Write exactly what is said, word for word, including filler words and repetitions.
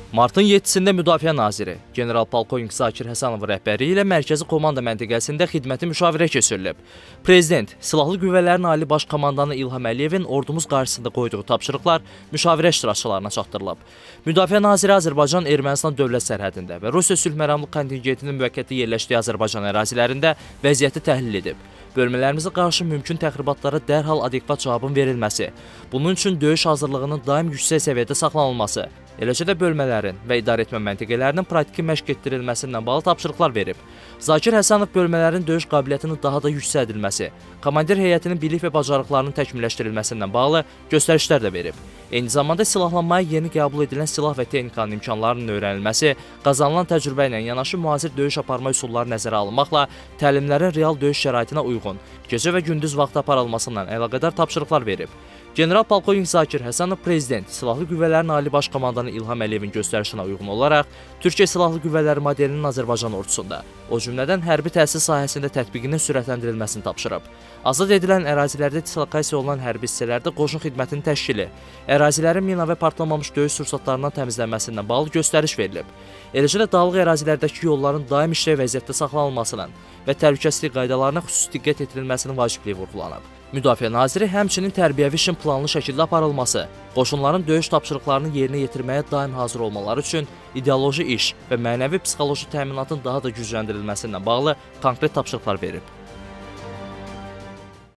Martın yeddisində Müdafiə naziri general-polkovnik Zakir Həsənov rəhbəri ilə Mərkəzi Komanda məntəqəsində xidməti müşavirə keçirilib. Prezident, Silahlı Qüvvələrin Ali Baş Komandanı İlham Əliyevin ordumuz qarşısında qoyduğu tapşırıqlar müşavirə iştirakçılarına çatdırılıb. Müdafiə naziri Azərbaycan-Ermənistan dövlət sərhədində və Rusiya sülh məramlı kontingentinin müvəqqəti yerləşdiyi Azərbaycan ərazilərində vəziyyəti təhlil edib. Bölmələrimizə qarşı mümkün təxribatlara dərhal adekvat cavabın verilməsi, bunun üçün döyüş hazırlığının daim yüksək səviyyədə saxlanılması, eləcə də bölmələrin və idarəetmə məntəqələrinin praktiki məşq etdirilməsindən bağlı tapşırıqlar verib. Zakir Həsənov bölmələrin döyüş qabiliyyətinin daha da yüksəldilməsi, komandir heyətinin bilik və bacarıqlarının təkmilləşdirilməsindən bağlı göstərişlər də verib. Eyni zamanda silahlanmaya yeni qəbul edilən silah və texnikanın imkanlarının öyrənilməsi, qazanılan təcrübə ilə yanaşı müasir döyüş aparma üsulları nəzərə alınmaqla təlimlərin real döyüş şəraitinə uyğun, gecə və gündüz vaxtı aparılmasından əlaqədar tapşırıqlar verib. General-polkovnik Zakir Həsənov Prezident, Silahlı Qüvvələrin Ali Baş Komandanı İlham Əliyevin göstərişinə uyğun olaraq Türkiyə Silahlı Qüvvələri modelinin Azərbaycan ordusunda, o cümlədən hərbi təhsil sahəsində tətbiqinin sürətləndirilməsini tapşırıb. Azad edilən ərazilərdə dislokasiya olunan hərbi hissələrdə qoşun xidmətinin təşkili, ərazilərin mina və partlamamış döyüş sursatlarından təmizlənməsindən bağlı göstəriş verilib. Eləcə də dağlıq ərazilərdəki yolların daim işlək vəziyyətdə saxlanılmasının və təhlükəsizlik qaydalarına xüsusi diqqət etirilməsinin vacibliyi vurğulanıb. Müdafiə naziri həmçinin tərbiyəvi işin planlı şəkildə aparılması, qoşunların döyüş tapşırıqlarını yerinə yetirməyə daim hazır olmaları üçün ideoloji iş və mənəvi-psixoloji təminatın daha da gücləndirilməsi ilə bağlı konkret tapşırıqlar verib.